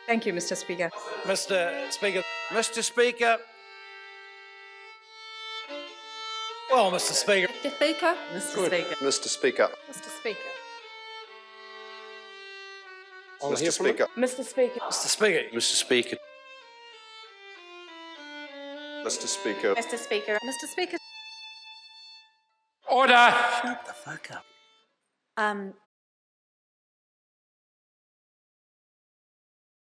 Thank you, Mr. Speaker. Mr. Speaker. Mr. Speaker. Well, Mr. Speaker. Mr. Speaker. Mr. Speaker. Mr. Speaker. Mr. Speaker. Mr. Speaker. Mr. Speaker. Mr. Speaker. Mr. Speaker. Mr. Speaker. Mr. Speaker. Mr. Speaker. Order. Shut the fuck up.